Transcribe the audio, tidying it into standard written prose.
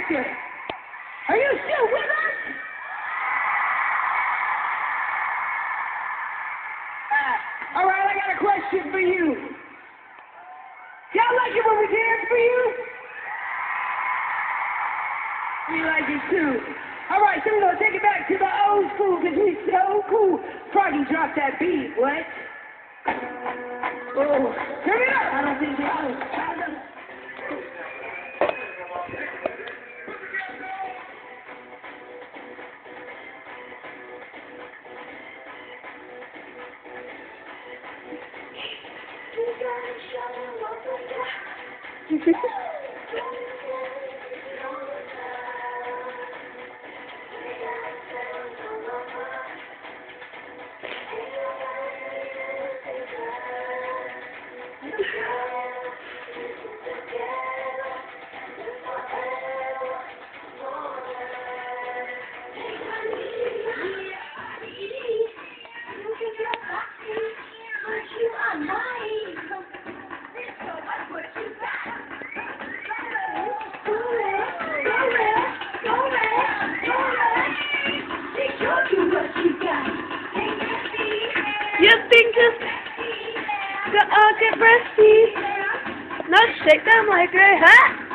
Doctor. Are you still with us? All right, I got a question for you. Y'all like it when we dance for you? We like it too. All right, so we're going to take it back to the old school because we so cool. Froggy, drop that beat. What? Oh, turn it up. I don't think so. You think just get breasty, not shake them like a hat.